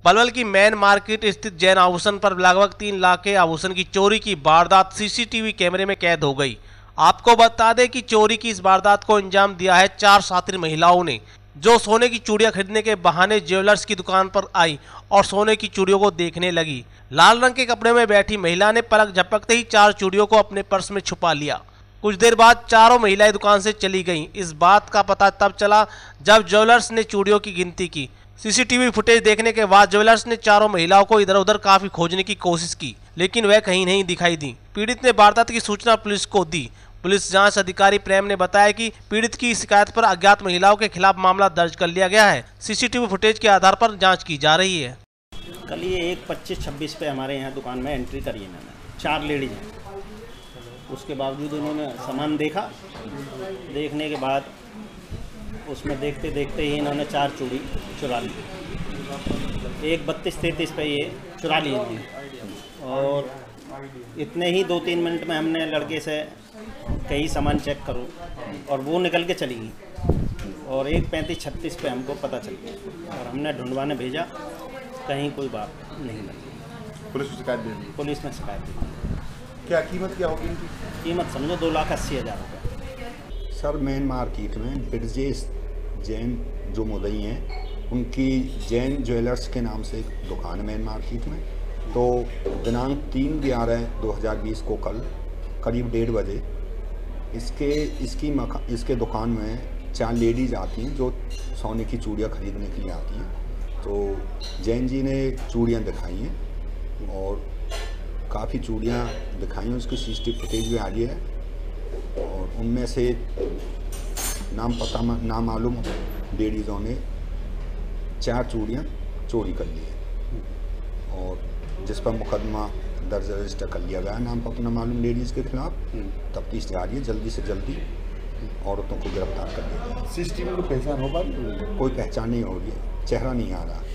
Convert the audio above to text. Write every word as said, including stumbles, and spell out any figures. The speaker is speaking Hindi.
पलवल की मेन मार्केट स्थित जैन आभूषण पर लगभग तीन लाख के आभूषण की चोरी की वारदात सीसीटीवी कैमरे में कैद हो गई। आपको बता दें कि चोरी की इस वारदात को अंजाम दिया है चार शातिर महिलाओं ने, जो सोने की चूड़ियां खरीदने के बहाने ज्वेलर्स की दुकान पर आई और सोने की चूड़ियों को देखने लगी। लाल रंग के कपड़े में बैठी महिला ने पलक झपकते ही चार चूड़ियों को अपने पर्स में छुपा लिया। कुछ देर बाद चारों महिलाएं दुकान से चली गईं। इस बात का पता तब चला जब ज्वेलर्स ने चूड़ियों की गिनती की। सीसीटीवी फुटेज देखने के बाद ज्वेलर्स ने चारों महिलाओं को इधर उधर काफी खोजने की कोशिश की, लेकिन वह कहीं नहीं दिखाई दी। पीड़ित ने वारदात की सूचना पुलिस को दी। पुलिस जांच अधिकारी प्रेम ने बताया कि पीड़ित की शिकायत पर अज्ञात महिलाओं के खिलाफ मामला दर्ज कर लिया गया है। सीसीटीवी फुटेज के आधार पर जांच की जा रही है। कल ये एक पच्चीस छब्बीस पे हमारे यहाँ दुकान में एंट्री करी है मैंने, चार लेडीज हैं। उसके बावजूद उन्होंने सामान देखा, देखने के बाद उसमें देखते देखते ही इन्होंने चार चूड़ी चुरा ली। एक बत्तीस तैंतीस पे ये चुरा ली थी और इतने ही दो तीन मिनट में हमने लड़के से कई सामान चेक करो और वो निकल के चली गई। और एक पैंतीस छत्तीस पे हमको पता चल गया और हमने ढूंढवाने भेजा, कहीं कोई बात नहीं मिली। पुलिस में शिकायत दी? पुलिस में शिकायत दी। क्या कीमत क्या होगी इनकी? कीमत समझो दो लाख अस्सी हज़ार रुपये। सर मेन मार्केट में ब्रजेश जैन जो मुदई हैं, उनकी जैन ज्वेलर्स के नाम से एक दुकान है मेन मार्केट में। तो दिनांक तीन ग्यारह दो हज़ार बीस को कल करीब डेढ़ बजे इसके इसकी मका इसके दुकान में चार लेडीज आती हैं जो सोने की चूड़ियाँ खरीदने के लिए आती हैं। तो जैन जी ने चूड़ियाँ दिखाई हैं और काफ़ी चूड़ियाँ दिखाई हैं, उसकी सीसीटीवी फुटेज भी आ रही है और उनमें से नाम पता ना मालूम लेडीज़ों ने चार चूड़ियाँ चोरी कर ली है और जिस पर मुकदमा दर्ज रजिस्टर कर लिया गया नाम पता ना मालूम लेडीज़ के खिलाफ। तफ्तीश जारी है, जल्दी से जल्दी औरतों को गिरफ्तार कर लिया। सीसीटीवी में कोई पहचान हो पा रही? कोई पहचान नहीं हो रही है, चेहरा नहीं आ रहा।